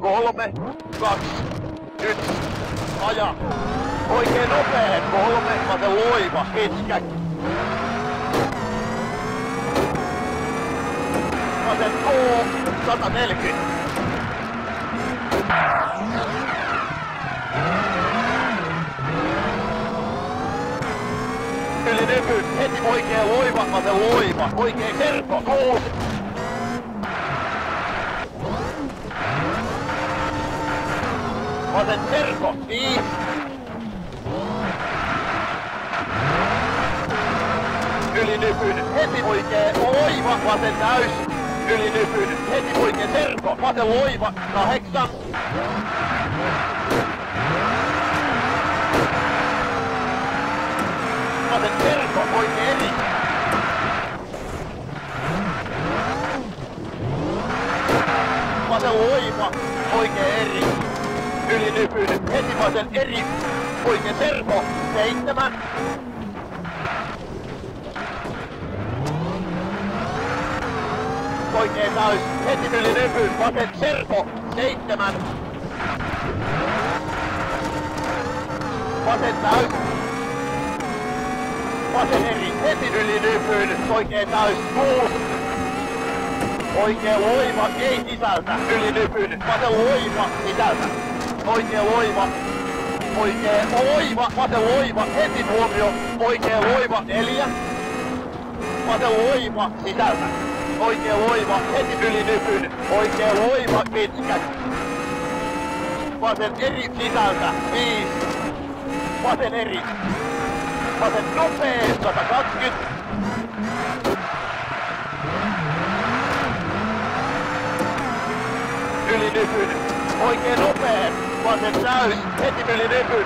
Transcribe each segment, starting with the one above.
3, 2, 1, aja. Oikein nopea, 3, vasen loiva, pitkä. Vasen K, 140. Yli nyky, heti oikein loiva, vasen loiva, oikein serko, 6. Vasen serko, 5. Yli nypyn, heti oikein loiva, vasen täys. Yli nypyn, heti oikein serko, vasen loiva, 8. Vasen serko, oikein eri. Vasen loiva, oikein eri. Yli nypyn, heti vasen eri. Oikein serko, 7. Oikein täys, heti yli nypyn, vasen serko, 7. Vasen täys. Vasen eri, heti yli nypyn, oikein täys, 6. Oikein loiva, ei sisältä, yli nypyn, vasen loiva, sisältä. Oikein loiva, oikein loiva, vasen loiva, heti huomio, oikein loiva, 4. Vasen loiva, sisältä. Oikein loiva, heti yli nypyn, oikein loiva, pitkä. Vasen eri, sisältä, 5. Vasen eri. Vasen nopee, 120. Yli nypyn, oikein nopee, vasen täys, heti yli nypyn.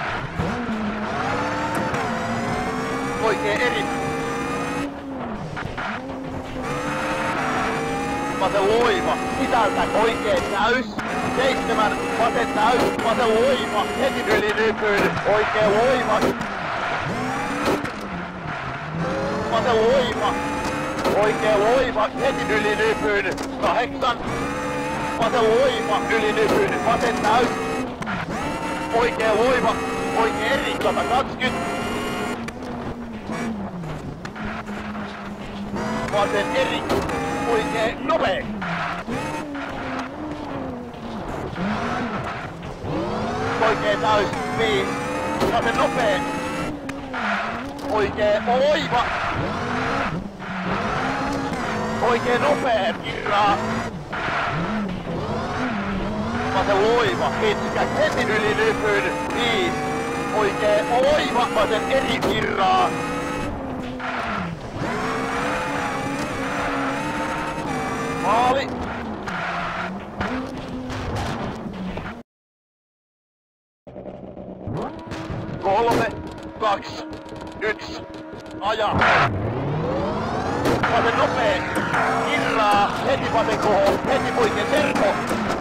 Oikein eri. Vasen loiva, sisältä oikein täys, 7, vasen täys, vasen loiva, heti yli nypyn, oikein loiva. Vasen loiva, oikein loiva, heti yli nypyn, 8. Vasen loiva, yli nypyn, vasen täys. Oikein loiva, oikein eri, 120. Vasen eri, oikein nopee. Oikein täys, 5. Vasen nopee. Oikein loiva. Oikein nopee, kirraa. Vasen loiva, pitkä, heti yli nypyn, 5. Oikein loiva, vasen eri, kirraa. Maali. Kolme, 2, 1, aja. Vasen nopee, kirraa, heti vasen koho, heti oikein serko.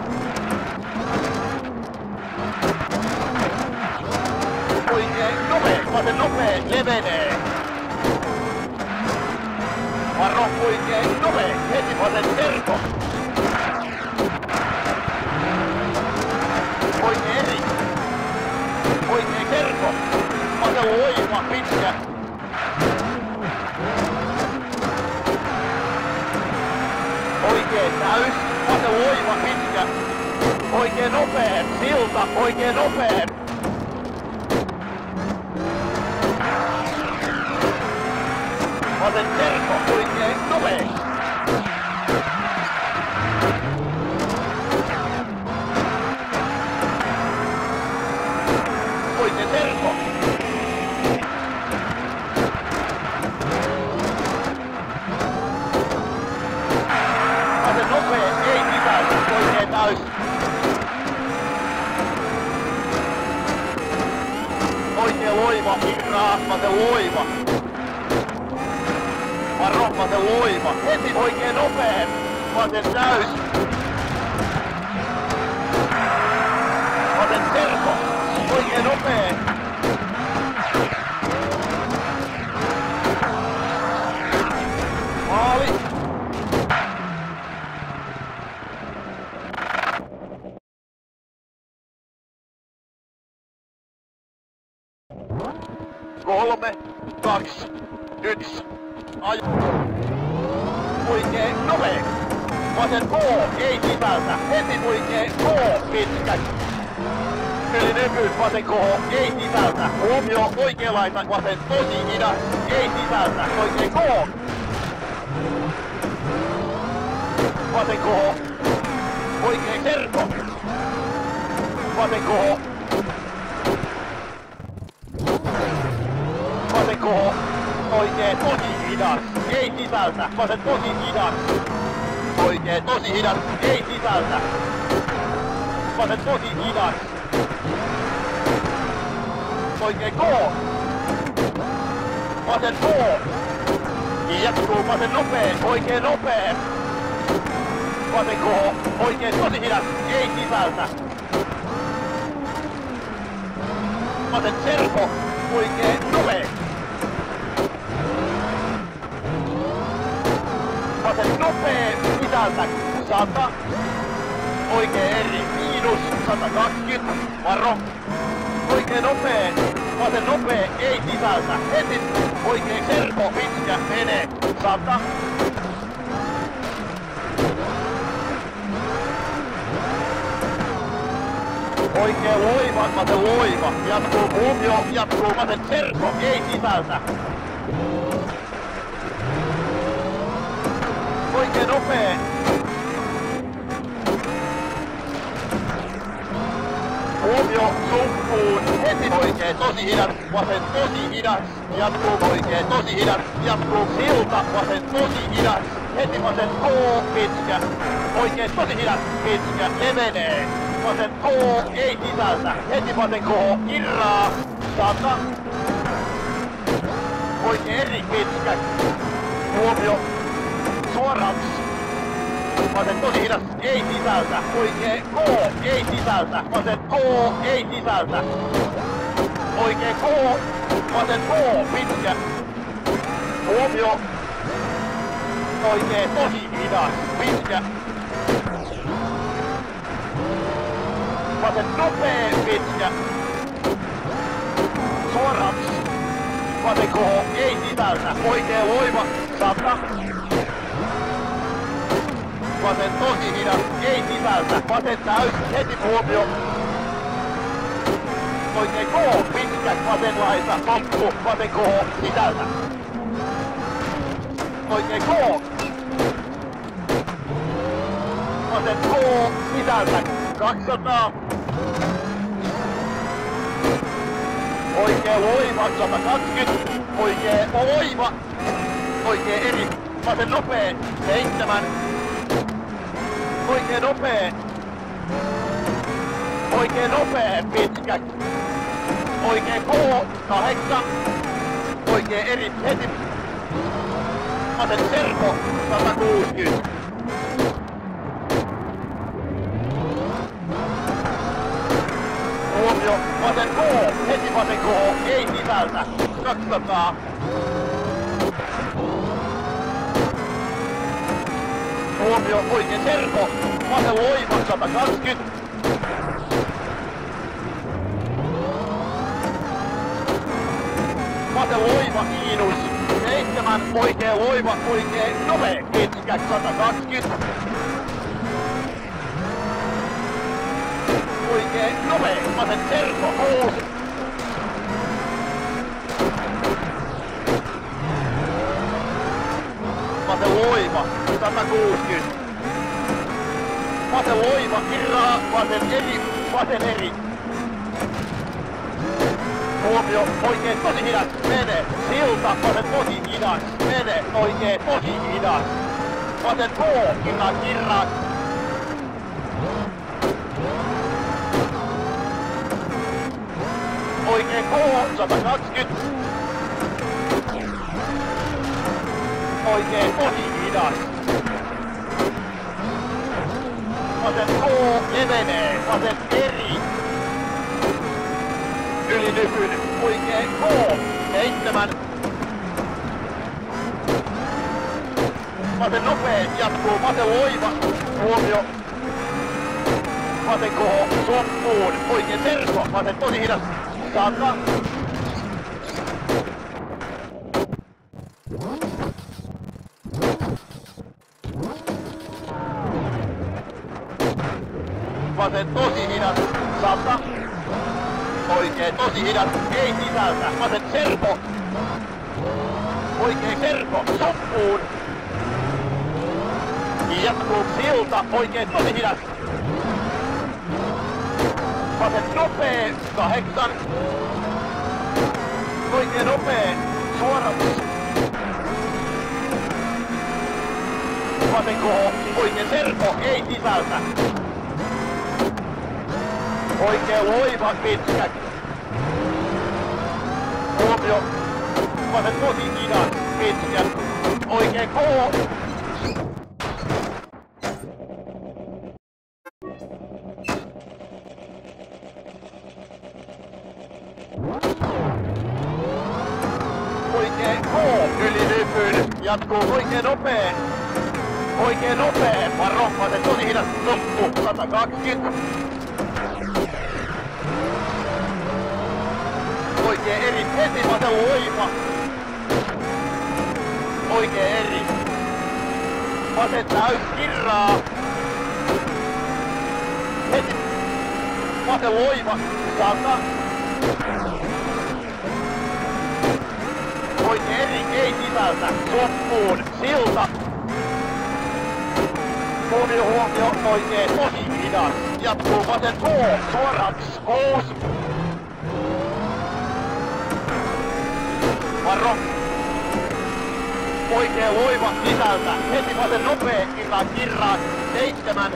Oikein nopee, vasen nopee, levenee. Varo oikein nopee, heti vasen serko. Oikein eri. Oikein serko. Vasen loiva, pitkä. Oikein täys, vasen loiva, pitkä. Oikein nopee, silta, oikein nopee. Vasen serko, oikein nopee. Oikein serko. Vasen nopee, ei sisältä, oikein täys. Oikein loiva, kirraa, vasen loiva. Varo, vasen loiva, heti oikein nopeen, vasen täys. Vasen serko, oikein nopeen. 3, 2, 1. Ajo. Oikein nopea. Vasen K, ei sisältä. Heti oikein K pitkä. Yli nykyyn vasen K, ei sisältä. Huomio oikea laita vasen tosi hidas. Ei sisältä. Oikein K. Vasen K. Oikein serko. Vasen K. Vasen K. Oikein tosi hidas. Ei sisältä. Vasen tosi hidas. Oikein tosi hidas. Ei sisältä. Vasen tosi hidas. Oikein K. Vasen K. Jatkuu vasen nopee. Oikein nopee. Vasen K. Oikein tosi hidas. Ei sisältä. Vasen serko. Oikein nopee. Vasen nopee sisältä 100. Oikein eri miinus 120. Varo. Oikein nopee. Vasen nopee ei sisältä. Heti oikein serko pitkä menee 100. Oikein loiva, vasen loiva. Jatkuu huomio, jatkuu vasen serko ei sisältä. Oikein nopee. Huomio sukkuun. Heti oikein tosi hidas. Vasen tosi hidas. Jatkuu oikein tosi hidas. Jatkuu silta. Vasen tosi hidas. Heti vasen K pitkä. Oikein tosi hidas. Pitkä. Levenee. Vasen K ei sisältä. Heti vasen K irraa. 100. Oikein eri pitkä. Huomio. Suoraksi. Vasen tosi hidas, ei sisältä. Oikein K, ei sisältä. Vasen K, ei sisältä. Oikein K, vasen K, pitkä. Huomio. Oikein tosi hidas, pitkä. Vasen nopee, pitkä. Suoraksi. Vasen K, ei sisältä. Oikein loiva, 100. Vasen tosi hidas, ei sisältä. Vasen täys, heti huomio. Oikein K, pitkä, vasen laita, toppu, vasen K, sisältä. Oikein K. Vasen K, sisältä, 200. Oikein loiva, 120. Oikein loiva. Oikein eri, vasen nopee, 7. Oikein nopee. Oikein nopee, pitkä. Oikein K, 8. Oikein eri, heti. Vasen serko, 160. Huomio, vasen K, heti vasen K, ei sisältä, 200. Huomio, oikein serko, vasen loiva, 120. Vasen loiva, miinus 7, oikein loiva, oikein nopea, pitkä, 120. Oikein nopea, vasen serko, 6. Vasen loiva, 160. Vasen loiva, irraa, vasen eri. Huomio, oikein tosi hidas, mene. Silta, vasen tosi hidas, mene. Oikein tosi hidas. Vasen K, irraa. Oikein K, 120. Oikein tosi hidas. Vasen K levenee, vasen eri. Yli nykyn, oikein K, 7. Vasen nopee, jatkuu, vasen loiva, huomio. Vasen K, soppuun, oikein serko, vasen tosi hidas. 100. vasen tosi hidas. 100. Oikein tosi hidas. Ei sisältä. Vasen serpo. Oikein serpo. Soppuun. Jatkuu silta. Oikein tosi hidas. Vasen nopee. 8. Oikein nopee. Suoraksi. Vasen koho. Oikein serpo. Ei sisältä. Oikein loiva pitkä. Huomio. Vasen tosi hidas. Pitkä. Oikein koho. Oikein koho. Yli nypyn. Jatkuu oikein nopee. Oikein nopee. Varo. Vasen tosi hidas. Loppu. 120. Oikein eri. Heti vasen loiva. Oikein eri. Vasen täys kirraa. Heti. Vasen loiva. 100. Oikein eri. Ei sisältä. Loppuun. Silta. Huomio, huomio. Oikein tosi hidas. Jatkuu vasen K. Suoraks. 6. Varo. Oikein loiva sisältä. Heti vasen nopee. Kirraa. 7.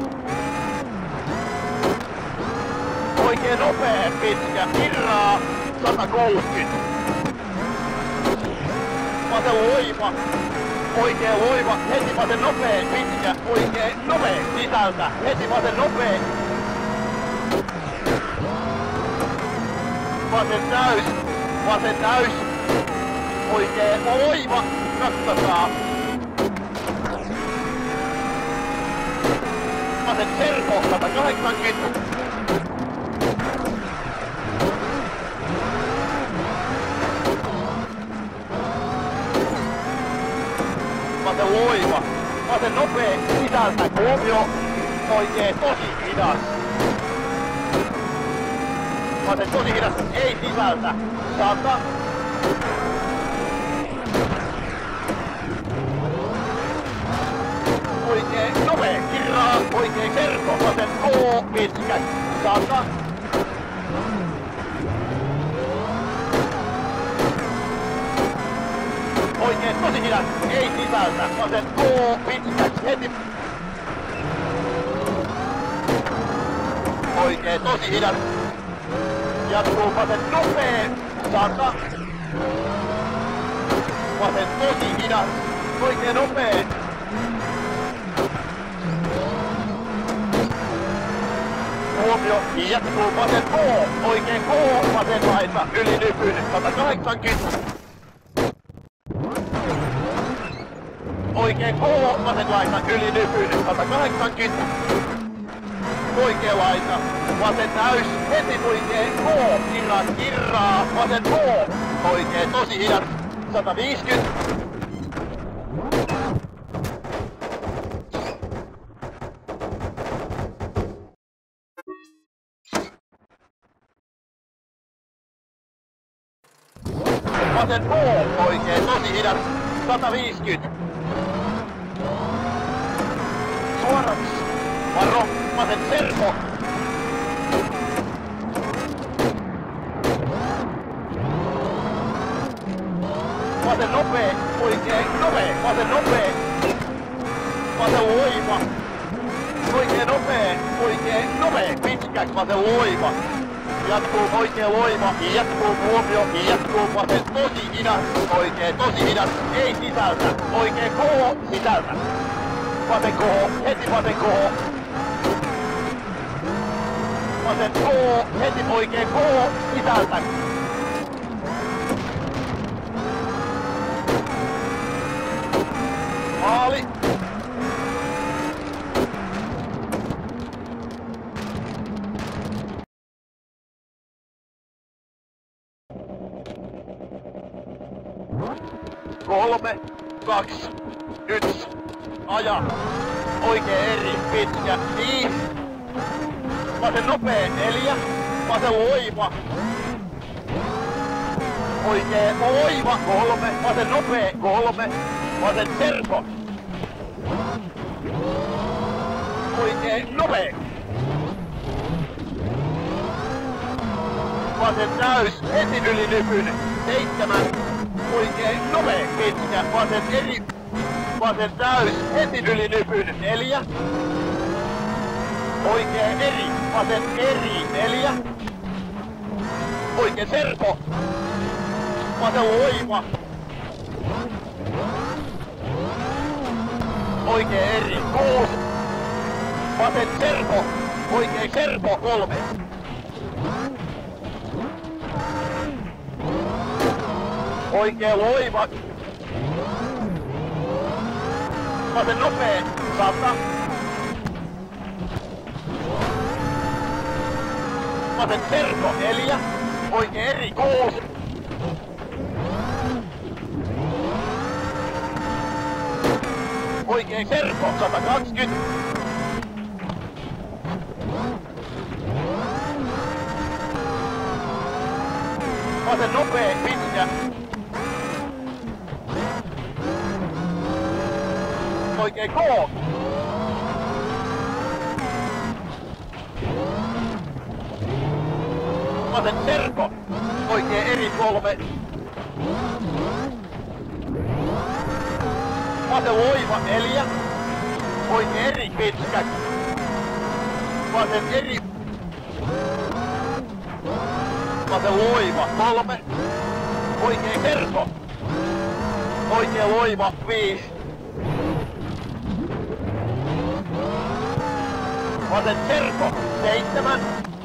Oikein nopee. Pitkä. Kirraa. 160. Vasen loiva. Oikein loiva. Heti vasen nopee. Pitkä. Oikein nopee. Sisältä. Heti vasen nopee. Vasen täys. Vasen täys. Oikein loiva. 200. Vasen serpo. 180. Vasen loiva. Vasen nopee. Sisältä. Huomio. Oikein tosi hidas. Vasen tosi hidas. Ei sisältä. 100. Oikein nopee. Kirraa. Oikein serpo. Vasen K. Pitkä. 100. Oikein tosi hidas. Ei sisältä. Vasen K. Pitkäksi. Heti. Oikein tosi hidas. Jatkuu vasen nopee. 100. Vasen tosi hidas. Oikein nopee. Huomio. Jatkuu vasen K. Oikein K. Vasen laita. Yli nypyn. 180. Oikein K. Vasen laita. Yli nypyn. 180. Oikein laita. Vasen täys. Heti oikein K. Kirraa. Vasen K. Oikein tosi hidas. 150. Vasen K. Oikein tosi hidas. 150. Suoraks. Varo. Vasen serpo. Vasen nopee. Oikein nopee. Vasen nopee. Vasen loiva. Oikein nopee. Oikein nopee. Pitkäks vasen loiva. Jatkuu oikein loiva. Jatkuu huomio. Jatkuu vasen tosi hidas. Oikein tosi hidas. Ei sisältä. Oikein koho. Sisältä. Vasen koho. Heti vasen koho. Vasen koho. Heti oikein koho. Sisältä. Maali. Kolme, 2, 1, aja. Oikein eri, pitkä, 5. Vasen nopea 4. Vasen loiva. Oikee oiva 3. Vasen nopea 3. Vasen serpo. Oikee nopea. Vasen täys, heti yli nypyn. 7. Oikee nopea pitkä. Vasen eri. Vasen täys, heti yli nypyn. 4. Oikee eri. Vasen eri. 4. Oikee serpo. Vasen loiva. Oikee eri. 6. Vasen serpo. Oikee serpo 3. Oikee loiva. Vasen nopea 100. Vasen serpo 4. Oikee eri 6. Oikee serpo 120. Vasen nopea pitkä. Oikee Cote. Vasen serpo. Oikee eri 3. Vasen loiva 4. Oikee eri pitkä. Vasen eri. Vasen loiva 3. Oikee serpo. Oikee loiva 5. Vasen serpo 7.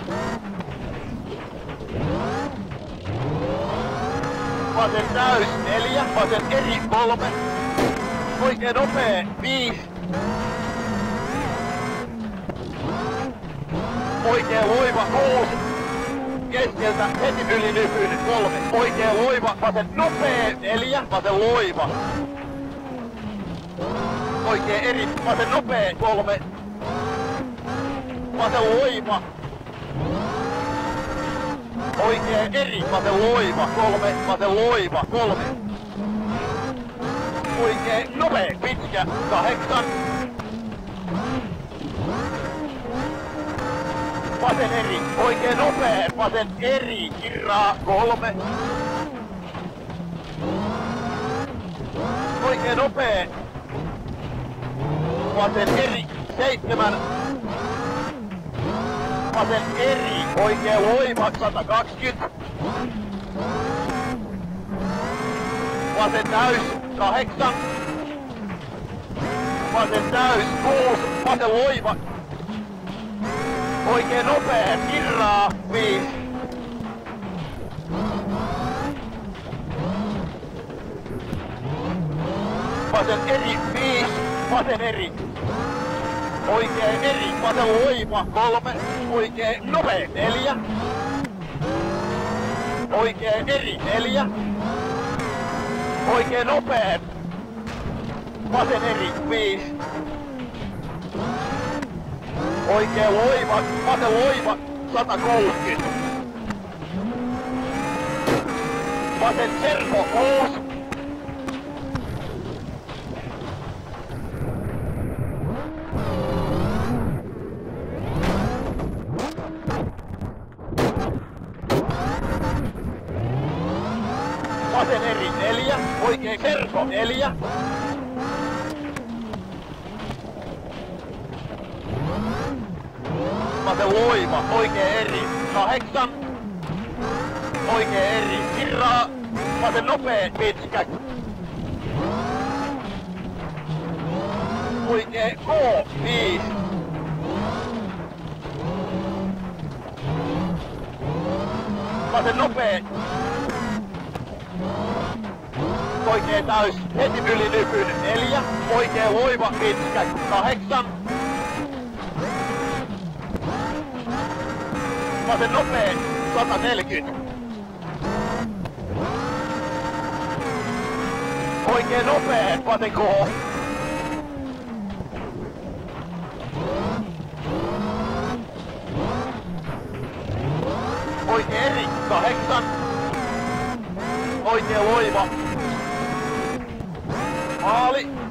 Vasen täys 4. Vasen eri 3. Oikee nopea 5. Oikee loiva 6. Keskeltä heti yli nypyn 3. Oikee loiva. Vasen nopea 4. Vasen loiva. Oikee eri. Vasen nopea 3. Vasen loiva. Oikee eri. Vasen loiva 3. Vasen loiva 3. Oikee nopea pitkä 8. Vasen eri. Oikee nopea. Vasen eri. Kirraa 3. Oikee nopea. Vasen eri. 7. Vasen eri. Oikee loiva 120. Vasen täys 8. Vasen täys 6. Vasen loiva. Oikee nopea kirraa 5. Vasen eri 5. Vasen eri. Oikee eri. Vasen loiva 3. Oikee nopea 4. Oikee eri 4. Oikee nopea. Vasen eri 5. Oikee loiva. Vasen loiva 160. Vasen serpo 6. Vasen eri 4. Oikee serpo 4. Vasen loiva. Oikee eri 8. Oikee eri kirraa. Vasen nopea pitkä. Oikee Cote 5. Vasen nopea. Oikee täys heti yli nypyn 4. Oikee loiva pitkä 8. Vasen nopea 140. Oikee nopea vasen Cote. Oikein eri, 8. Oikein loiva. Maali.